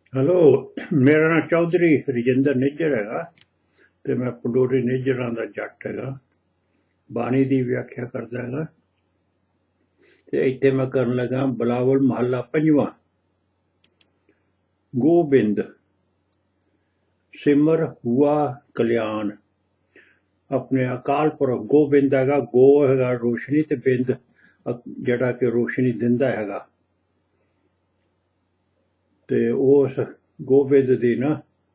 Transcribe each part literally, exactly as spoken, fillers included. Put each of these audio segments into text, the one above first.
Hello, मेरा नाम चौधरी रजिंदर निज्जर हैगा ते मैं पंडोरी निज्जरां दा जट हैगा। बाणी दी व्याख्या करदा हैगा ते इत्थे मैं करन लगा बिलावल महला पंजवां। गोबिंद सिमर हुआ कल्याण। अपने अकाल पुरख गोबिंद हैगा, गो हैगा रोशनी ते बिंद जिहड़ा कि रोशनी दिंदा हैगा। ते उस गोबिंद दी ना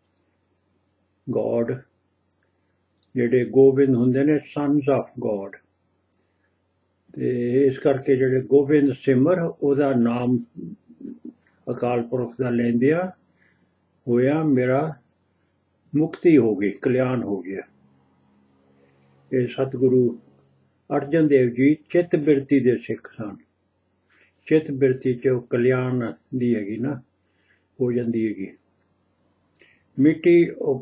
गॉड ਜਿਹੜੇ ਗੋਬਿੰਦ ਹੁੰਦੇ ਨੇ ਸਨਸ ਆਫ ਗੋਡ ਤੇ ਇਸ ਕਰਕੇ ਜਿਹੜੇ ਗੋਬਿੰਦ ਸਿਮਰ ਉਹਦਾ ਨਾਮ ਅਕਾਲ ਪੁਰਖ ਦਾ ਲੈਂਦਿਆਂ ਹੋਇਆ ਮੇਰਾ ਮੁਕਤੀ ਹੋ ਗਈ, ਕਲਿਆਣ ਹੋ ਗਿਆ। ਇਹ ਸਤਿਗੁਰੂ ਅਰਜਨ ਦੇਵ ਜੀ ਚਿੱਤ ਬਿਰਤੀ ਦੇ ਸਿੱਖ ਸਨ। ਚਿੱਤ ਬਿਰਤੀ ਚ ਕਲਿਆਣ ਦੀ ਹੈਗੀ ਨਾ ਹੋ ਜਾਂਦੀ ਹੈਗੀ। ਮਿੱਟੀ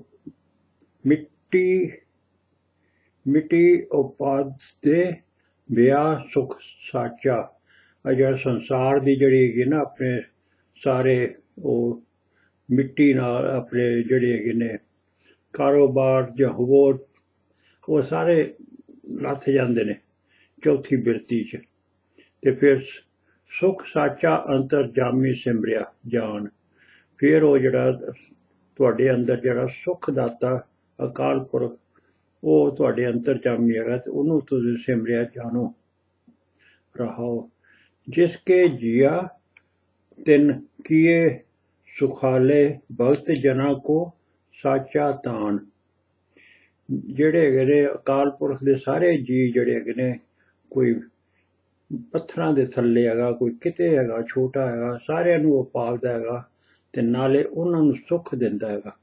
ਮਿੱਟੀ ਮਿੱਟੀ ਉਪਾਦ ਦੇ ਵਿਆਹ ਸੁਖ ਸਾਚਾ। ਆ ਜਿਹੜਾ ਸੰਸਾਰ ਦੀ ਜਿਹੜੀ ਹੈਗੀ ਨਾ ਆਪਣੇ ਸਾਰੇ ਉਹ ਮਿੱਟੀ ਨਾਲ ਆਪਣੇ ਜਿਹੜੇ ਹੈਗੇ ਨੇ ਕਾਰੋਬਾਰ ਜਾਂ ਹੋਰ ਉਹ ਸਾਰੇ ਲੱਥ ਜਾਂਦੇ ਨੇ ਚੌਥੀ ਬਿਰਤੀ 'ਚ। ਤੇ ਫਿਰ ਸੁਖ ਸਾਚਾ ਅੰਤਰਜਾਮੀ ਸਿਮਰਿਆ ਜਾਣ। ਫਿਰ ਉਹ ਜਿਹੜਾ ਤੁਹਾਡੇ ਅੰਦਰ ਜਿਹੜਾ ਸੁਖ ਦਾਤਾ ਅਕਾਲ ਪੁਰਖ ਉਹ ਤੁਹਾਡੇ ਅੰਤਰਜਾਮੀ ਹੈਗਾ ਤੇ ਉਹਨੂੰ ਤੁਸੀਂ ਸਿਮਰਿਆ ਜਾਣੋ। ਰਹਾਓ ਜਿਸ ਕੇ ਜੀਆ ਤਿੰਨ ਕੀਏ ਸੁਖਾਲੇ ਭਗਤ ਜਨਾਂ ਕੋ ਸਾਚਾ ਤਾਨ। ਜਿਹੜੇ ਹੈਗੇ ਨੇ ਅਕਾਲ ਪੁਰਖ ਦੇ ਸਾਰੇ ਜੀ ਜਿਹੜੇ ਹੈਗੇ ਨੇ, ਕੋਈ ਪੱਥਰਾਂ ਦੇ ਥੱਲੇ ਹੈਗਾ, ਕੋਈ ਕਿਤੇ ਹੈਗਾ, ਛੋਟਾ ਹੈਗਾ, ਸਾਰਿਆਂ ਨੂੰ ਉਹ ਪਾਲਦਾ ਹੈਗਾ ਤੇ ਨਾਲੇ ਉਹਨਾਂ ਨੂੰ ਸੁੱਖ ਦਿੰਦਾ ਹੈਗਾ।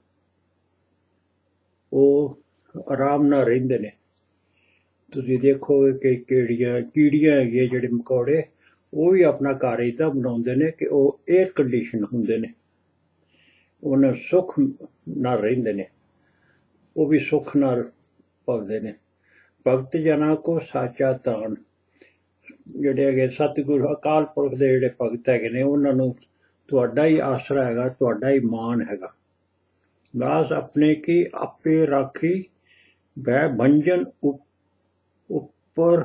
ਉਹ ਆਰਾਮ ਨਾਲ ਰਹਿੰਦੇ ਨੇ। ਤੁਸੀਂ ਦੇਖੋਗੇ ਕਿ ਕਿਹੜੀਆਂ ਕੀੜੀਆਂ ਹੈਗੀਆਂ ਜਿਹੜੇ ਮਕੌੜੇ ਉਹ ਵੀ ਆਪਣਾ ਘਰ ਇੱਦਾਂ ਬਣਾਉਂਦੇ ਨੇ ਕਿ ਉਹ ਏਅਰ ਕੰਡੀਸ਼ਨ ਹੁੰਦੇ ਨੇ, ਉਹਨਾਂ ਸੁੱਖ ਨਾਲ ਰਹਿੰਦੇ ਨੇ, ਉਹ ਵੀ ਸੁੱਖ ਨਾਲ ਪਲਦੇ ਨੇ। ਭਗਤ ਜਨਾਂ ਕੋ ਸਾਚਾ ਤਾਨ। ਜਿਹੜੇ ਹੈਗੇ ਸਤਿਗੁਰੂ ਅਕਾਲ ਪੁਰਖ ਦੇ ਜਿਹੜੇ ਭਗਤ ਹੈਗੇ ਨੇ ਉਹਨਾਂ ਨੂੰ ਤੁਹਾਡਾ ਹੀ ਆਸਰਾ ਹੈਗਾ, ਤੁਹਾਡਾ ਹੀ ਮਾਣ ਹੈਗਾ। ਦਾਸ ਆਪਣੇ ਕੀ ਆਪੇ ਰਾਖੀ ਬੈ ਭੰਜਨ ਉੱਪਰ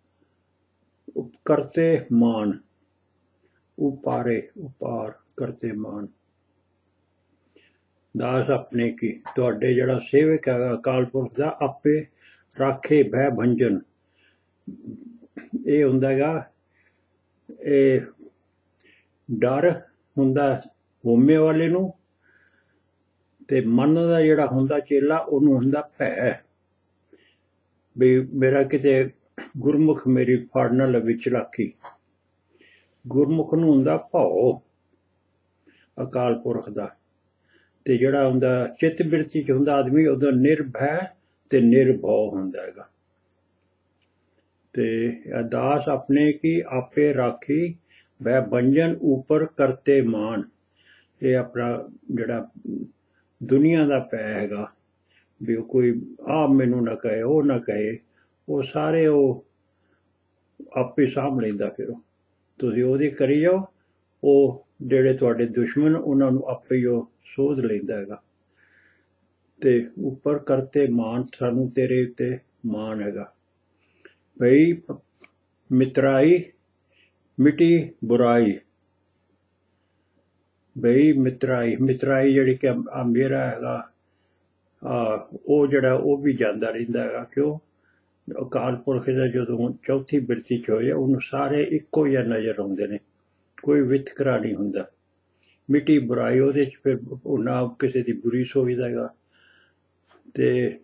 ਕਰਤੇ ਮਾਨ। ਉਪਾਰੇ ਉਪਾਰ ਕਰਤੇ ਮਾਨ। ਦਾਸ ਆਪਣੇ ਕੀ ਤੁਹਾਡੇ ਜਿਹੜਾ ਸੇਵਕ ਹੈਗਾ ਅਕਾਲ ਪੁਰਖ ਦਾ ਆਪੇ ਰਾਖੇ ਭੈ ਭੰਜਨ। ਇਹ ਹੁੰਦਾ ਹੈਗਾ ਇਹ ਡਰ ਹੁੰਦਾ ਹੋਮੇ ਵਾਲੇ ਨੂੰ ਤੇ ਮਨ ਦਾ ਜਿਹੜਾ ਹੁੰਦਾ ਚੇਲਾ ਉਹਨੂੰ ਹੁੰਦਾ ਭੈ ਵੀ ਮੇਰਾ ਕਿਤੇ ਗੁਰਮੁਖ ਮੇਰੀ ਫੜ ਨਾ ਲਵੇ ਚਲਾਕੀ। ਗੁਰਮੁਖ ਨੂੰ ਹੁੰਦਾ ਭਉ ਅਕਾਲ ਪੁਰਖ ਦਾ। ਤੇ ਜਿਹੜਾ ਹੁੰਦਾ ਚਿੱਤ ਬਿਰਤੀ ਚ ਹੁੰਦਾ ਆਦਮੀ ਉਹਦਾ ਨਿਰਭੈ ਤੇ ਨਿਰਭਉ ਹੁੰਦਾ ਹੈਗਾ। ਤੇ ਦਾਸ ਆਪਣੇ ਕੀ ਆਪੇ ਰਾਖੀ ਵੈ ਭੰਜਨ ਉੱਪਰ ਕਰਤੇ ਮਾਨ। ਇਹ ਆਪਣਾ ਜਿਹੜਾ ਦੁਨੀਆ ਦਾ ਪੈ ਹੈਗਾ ਵੀ ਕੋਈ ਆਹ ਮੈਨੂੰ ਨਾ ਕਹੇ ਉਹ ਨਾ ਕਹੇ, ਉਹ ਸਾਰੇ ਉਹ ਆਪੇ ਸਾਂਭ ਲੈਂਦਾ। ਫਿਰ ਉਹ ਤੁਸੀਂ ਉਹਦੀ ਕਰੀ ਜਾਓ, ਉਹ ਜਿਹੜੇ ਤੁਹਾਡੇ ਦੁਸ਼ਮਣ ਉਹਨਾਂ ਨੂੰ ਆਪੇ ਹੀ ਉਹ ਸੋਧ ਲੈਂਦਾ ਹੈਗਾ। ਤੇ ਉੱਪਰ ਕਰਤੇ ਮਾਨ, ਸਾਨੂੰ ਤੇਰੇ ਉੱਤੇ ਮਾਣ ਹੈਗਾ। ਭਈ ਮਿਤਰਾਈ ਮਿਟੀ ਬੁਰਾਈ। ਭਈ ਮਿਤਰਾਈ ਮਿਤਰਾਈ ਜਿਹੜੀ ਕਿ ਆ ਮੇਰਾ ਹੈਗਾ ਆ ਉਹ ਜਿਹੜਾ ਉਹ ਵੀ ਜਾਂਦਾ ਰਹਿੰਦਾ ਹੈਗਾ। ਕਿਉਂ? ਅਕਾਲ ਪੁਰਖ ਦਾ ਜਦੋਂ ਚੌਥੀ ਬਿਰਤੀ 'ਚ ਹੋਇਆ ਉਹਨੂੰ ਸਾਰੇ ਇੱਕੋ ਜਿਹਾ ਨਜ਼ਰ ਆਉਂਦੇ ਨੇ, ਕੋਈ ਵਿਤਕਰਾ ਨਹੀਂ ਹੁੰਦਾ। ਮਿੱਟੀ ਬੁਰਾਈ ਉਹਦੇ 'ਚ ਫਿਰ ਉਹ ਨਾ ਕਿਸੇ ਦੀ ਬੁਰੀ ਸੋਚਦਾ ਹੈਗਾ। ਤੇ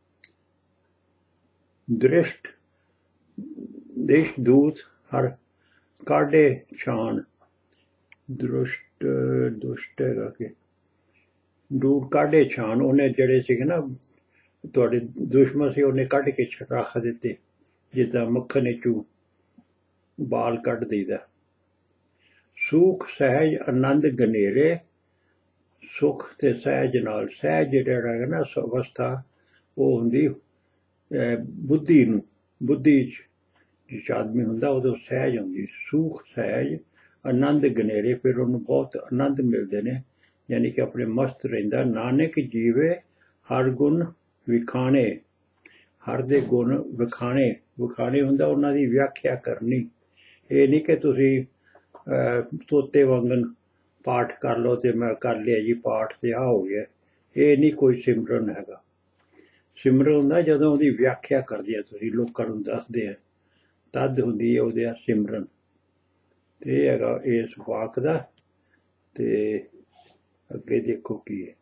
ਦ੍ਰਿਸ਼ਟ ਦੇਸ਼ ਦੂਤ ਹਰ ਕਾਢੇ ਛਾਨ। ਦ੍ਰਿਸ਼ਟ ਦੁਸ਼ਟ ਹੈਗਾ ਕਿ ਦੂਰ ਕਾਢੇ ਛਾਨ। ਉਹਨੇ ਜਿਹੜੇ ਸੀਗੇ ਨਾ ਤੁਹਾਡੇ ਦੁਸ਼ਮਣ ਸੀ ਉਹਨੇ ਕੱਢ ਕੇ ਰੱਖ ਦਿੱਤੇ, ਜਿੱਦਾਂ ਮੱਖਣ ਚੋਂ ਬਾਲ ਕੱਢ ਦਈਦਾ। ਸੁਖ ਸਹਿਜ ਆਨੰਦ ਗਨੇਰੇ। ਸੁਖ ਤੇ ਸਹਿਜ ਨਾਲ, ਸਹਿਜ ਜਿਹੜਾ ਹੈਗਾ ਨਾ ਅਵਸਥਾ ਉਹ ਹੁੰਦੀ ਬੁੱਧੀ ਨੂੰ, ਬੁੱਧੀ 'ਚ ਜਿਸ ਆਦਮੀ ਹੁੰਦਾ ਉਦੋਂ ਸਹਿਜ ਹੁੰਦੀ। ਸੁਖ ਸਹਿਜ ਆਨੰਦ ਗਨੇਰੇ, ਫਿਰ ਉਹਨੂੰ ਬਹੁਤ ਆਨੰਦ ਮਿਲਦੇ ਨੇ ਯਾਨੀ ਕਿ ਆਪਣੇ ਮਸਤ ਰਹਿੰਦਾ। ਨਾਨਕ ਜੀਵੇ ਹਰ ਗੁਣ ਵਿਖਾਣੇ, ਹਰ ਦੇ ਗੁਣ ਵਿਖਾਣੇ, ਵਿਖਾਣੇ ਹੁੰਦਾ ਉਹਨਾਂ ਦੀ ਵਿਆਖਿਆ ਕਰਨੀ। ਇਹ ਨਹੀਂ ਕਿ ਤੁਸੀਂ ਤੋਤੇ ਵਾਂਗਣ ਪਾਠ ਕਰ ਲਓ ਅਤੇ ਮੈਂ ਕਰ ਲਿਆ ਜੀ ਪਾਠ ਅਤੇ ਆਹ ਹੋ ਗਿਆ। ਇਹ ਨਹੀਂ ਕੋਈ ਸਿਮਰਨ ਹੈਗਾ। ਸਿਮਰਨ ਹੁੰਦਾ ਜਦੋਂ ਉਹਦੀ ਵਿਆਖਿਆ ਕਰਦੇ ਆ ਤੁਸੀਂ, ਲੋਕਾਂ ਨੂੰ ਦੱਸਦੇ ਆ, ਤਦ ਹੁੰਦੀ ਹੈ ਉਹਦੇ ਸਿਮਰਨ। ਅਤੇ ਇਹ ਹੈਗਾ ਇਸ ਵਾਕ ਦਾ। ਅਤੇ ਅੱਗੇ ਦੇਖੋ ਕੀ ਹੈ।